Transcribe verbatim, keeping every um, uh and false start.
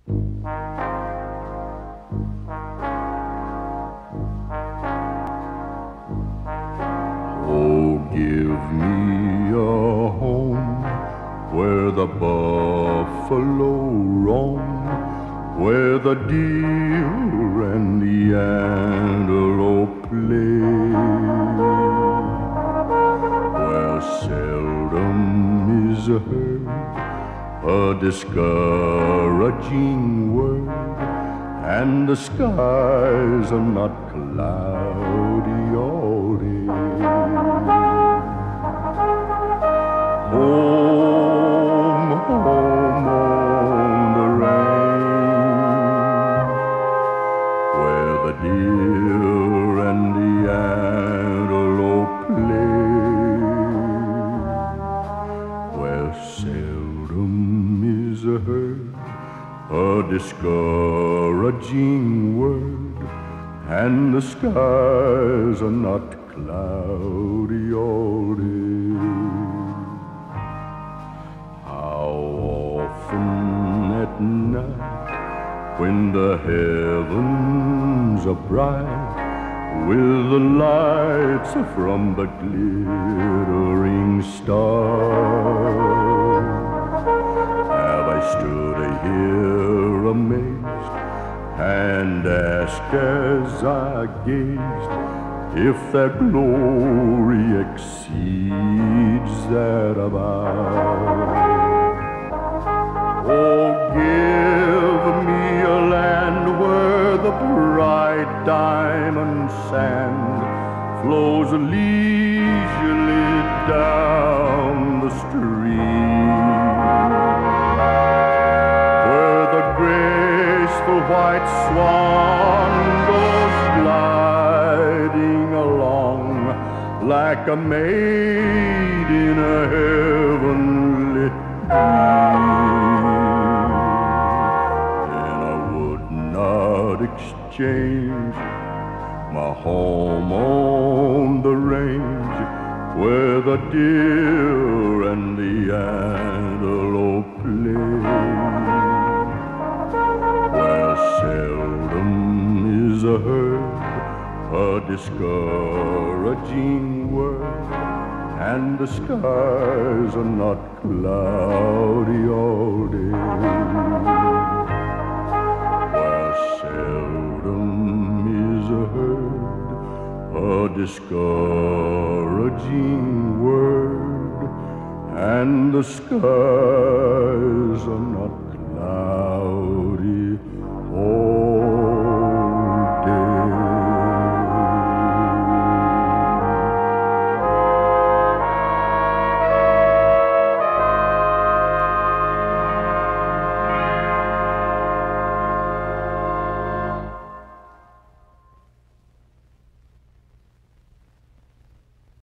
Oh, give me a home where the buffalo roam, where the deer and the antelope play, where seldom is heard a discouraging word, and the skies are not cloudy all day. Home, home on the range, where the deer and the antelope play, where seldom is heard a discouraging word, and the skies are not cloudy all day. How often at night, when the heavens are bright with the lights from the glittering stars, have I stood here amazed and asked as I gazed if their glory exceeds that of ours. Oh, give me a land where the bright diamond sand flows leisurely down the stream, where the graceful white swan goes gliding along like a maid in a heavenly dream. And I would not exchange my home on the range, where the deer and the antelope play, where seldom is heard a discouraging word, and the skies are not cloudy all day, where seldom is heard a discouraging word, and the skies are not